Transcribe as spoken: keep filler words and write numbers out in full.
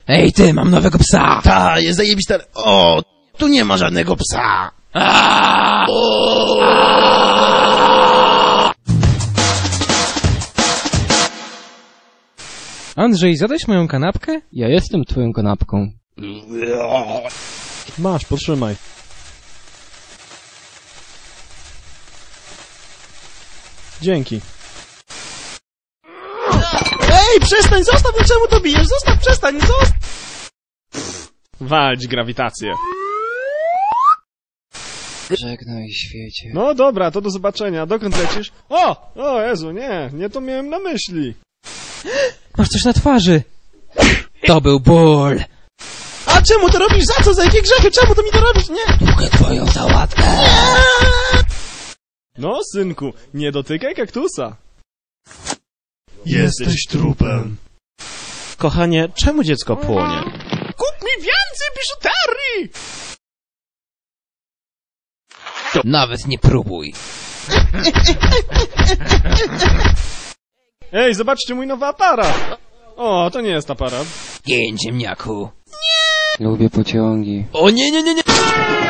Ej ty, mam nowego psa! Ta, jest zajebista... O, tu nie ma żadnego psa! Andrzej, zadać moją kanapkę? Ja jestem twoją kanapką. Masz, potrzymaj. Dzięki. Ej, przestań, zostaw, no czemu to bijesz? Zostaw, przestań, zostaw! Walcz grawitację. Żegnaj świecie. No dobra, to do zobaczenia. Dokąd lecisz? O! O Jezu, nie, nie to miałem na myśli. Masz coś na twarzy! To był ból! A czemu to robisz? Za co? Za jakie grzechy? Czemu to mi to robisz? Nie! Długo twoją sałatkę! No, synku, nie dotykaj kaktusa. Jesteś trupem. Kochanie, czemu dziecko płonie? Kup mi więcej biżuterii! Nawet nie próbuj! Ej, zobaczcie mój nowy aparat! O, to nie jest aparat. Gień, ziemniaku! Lubię pociągi. O nie, nie, nie, nie!